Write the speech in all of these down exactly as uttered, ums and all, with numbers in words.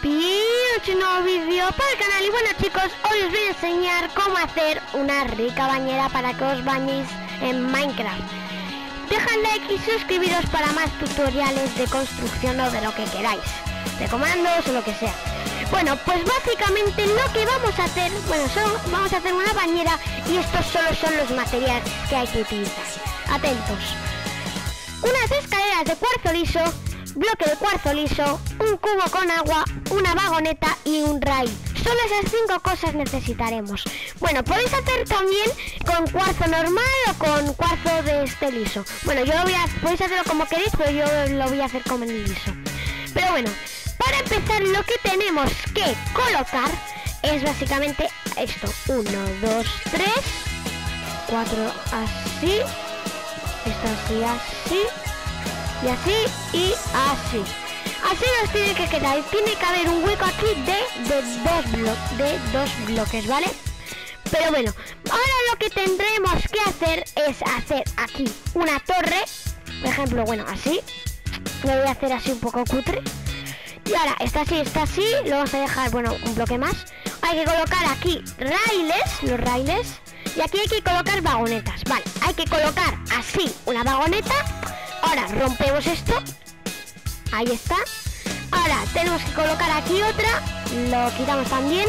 Bienvenidos a un nuevo vídeo para el canal. Y bueno chicos, hoy os voy a enseñar cómo hacer una rica bañera para que os bañéis en Minecraft. Dejad like y suscribiros para más tutoriales de construcción o de lo que queráis, de comandos o lo que sea. Bueno, pues básicamente lo que vamos a hacer, bueno, son, vamos a hacer una bañera y estos solo son los materiales que hay que utilizar. Atentos. Unas escaleras de cuarzo liso, bloque de cuarzo liso, un cubo con agua, una vagoneta y un rail. Solo esas cinco cosas necesitaremos. Bueno, podéis hacer también con cuarzo normal o con cuarzo de este liso. Bueno, yo lo voy a, podéis hacerlo como queréis, pero yo lo voy a hacer como el liso. Pero bueno, para empezar lo que tenemos que colocar es básicamente esto. Uno, dos, tres, cuatro, así, esto así, así, y así, y así. Así nos tiene que quedar. Tiene que haber un hueco aquí de, de, dos, blo de dos bloques, ¿vale? Pero bueno, ahora lo que tendremos que hacer es hacer aquí una torre. Por ejemplo, bueno, así. Lo voy a hacer así un poco cutre. Y ahora, está así, está así. Lo vamos a dejar, bueno, un bloque más. Hay que colocar aquí raíles, los raíles. Y aquí hay que colocar vagonetas. Vale, hay que colocar así una vagoneta. Ahora rompemos esto. Ahí está. Ahora tenemos que colocar aquí otra. Lo quitamos también.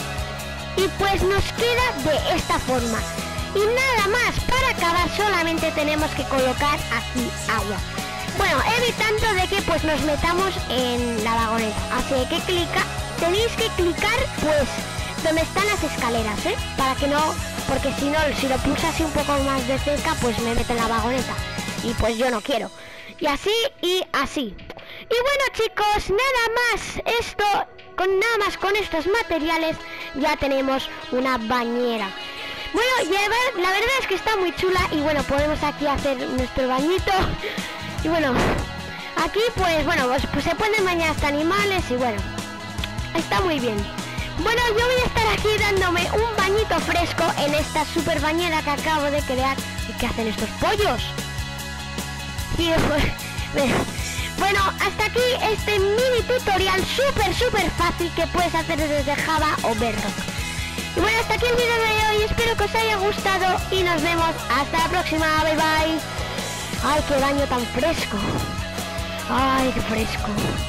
Y pues nos queda de esta forma. Y nada más, para acabar solamente tenemos que colocar aquí agua. Bueno, evitando de que pues nos metamos en la vagoneta. Así que clica, tenéis que clicar pues donde están las escaleras, ¿eh? Para que no, porque si no, si lo pulsas así un poco más de cerca, pues me mete en la vagoneta. Y pues yo no quiero. Y así y así. Y bueno chicos, nada más, esto, con nada más con estos materiales ya tenemos una bañera. Bueno, llevar, la verdad es que está muy chula y bueno, podemos aquí hacer nuestro bañito. Y bueno, aquí pues bueno, pues, pues se pueden bañar hasta animales y bueno, está muy bien. Bueno, yo voy a estar aquí dándome un bañito fresco en esta super bañera que acabo de crear. ¿Y qué hacen estos pollos? Y después, bueno, hasta aquí este mini tutorial súper súper fácil que puedes hacer desde Java o Bedrock. Y bueno, hasta aquí el vídeo de hoy, espero que os haya gustado y nos vemos hasta la próxima, bye bye. Ay, qué baño tan fresco. Ay, qué fresco.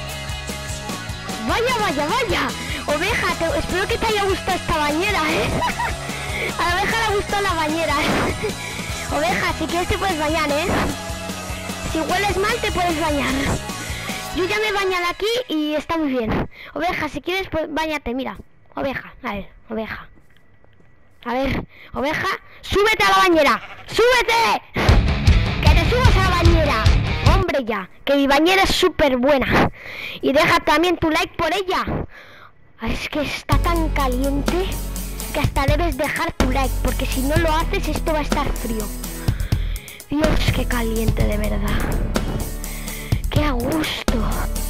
Vaya, vaya, vaya. Oveja, te, espero que te haya gustado esta bañera, ¿eh? A la oveja le gustó la bañera. Oveja, si quieres te puedes bañar, ¿eh? Si hueles mal te puedes bañar. Yo ya me he bañado aquí y está muy bien. Oveja, si quieres pues báñate, mira. Oveja, a ver, oveja. A ver, oveja, súbete a la bañera. ¡Súbete! ¡Que te subas a la bañera! Hombre ya, que mi bañera es súper buena. Y deja también tu like por ella. Es que está tan caliente que hasta debes dejar tu like, porque si no lo haces esto va a estar frío. Dios, qué caliente de verdad. Qué a gusto.